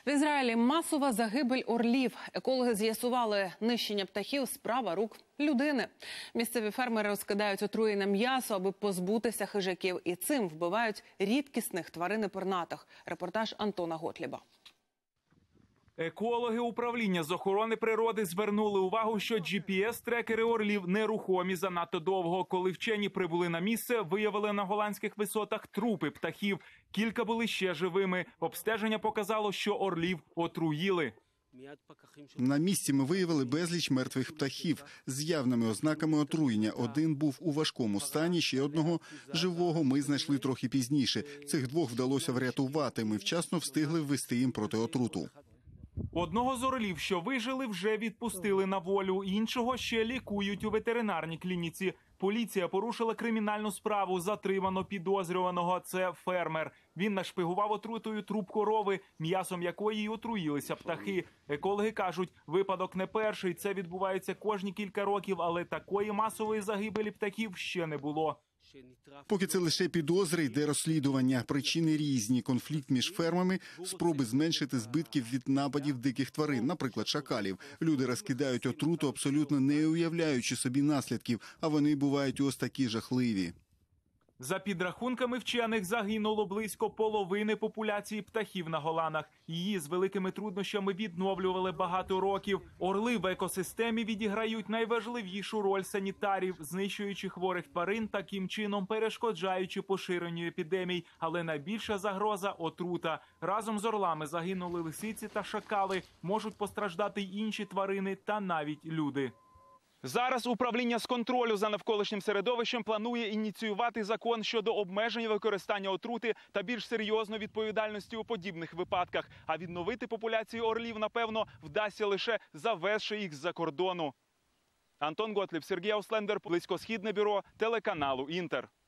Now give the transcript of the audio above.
В Ізраїлі масова загибель орлів. Екологи з'ясували, нищення птахів – справа рук людини. Місцеві фермери розкидають отруєне м'ясо, аби позбутися хижаків. І цим вбивають рідкісних тварин і пернатих. Репортаж Антона Готліба. Екологи управління з охорони природи звернули увагу, що GPS-трекери орлів нерухомі занадто довго. Коли вчені прибули на місце, виявили на голландських висотах трупи птахів. Кілька були ще живими. Обстеження показало, що орлів отруїли. На місці ми виявили безліч мертвих птахів з явними ознаками отруєння. Один був у важкому стані, ще одного живого ми знайшли трохи пізніше. Цих двох вдалося врятувати. Ми вчасно встигли ввести їм протиотруту. Одного з орлів, що вижили, вже відпустили на волю. Іншого ще лікують у ветеринарній клініці. Поліція порушила кримінальну справу. Затримано підозрюваного. Це фермер. Він нашпигував отрутою труп корови, м'ясом якої й отруїлися птахи. Екологи кажуть, випадок не перший. Це відбувається кожні кілька років, але такої масової загибелі птахів ще не було. Поки це лише підозри, йде розслідування. Причини різні. Конфлікт між фермами, спроби зменшити збитків від нападів диких тварин, наприклад, шакалів. Люди розкидають отруту, абсолютно не уявляючи собі наслідків, а вони бувають ось такі жахливі. За підрахунками вчених, загинуло близько половини популяції птахів на Голанах. Її з великими труднощами відновлювали багато років. Орли в екосистемі відіграють найважливішу роль санітарів, знищуючи хворих тварин, таким чином перешкоджаючи поширенню епідемій. Але найбільша загроза – отрута. Разом з орлами загинули лисиці та шакали. Можуть постраждати й інші тварини та навіть люди. Зараз управління з контролю за навколишнім середовищем планує ініціювати закон щодо обмеження використання отрути та більш серйозної відповідальності у подібних випадках. А відновити популяцію орлів, напевно, вдасться лише завезши їх з-за кордону. Антон Готліб, Сергій Ауслендер, Близькосхідне бюро телеканалу «Інтер».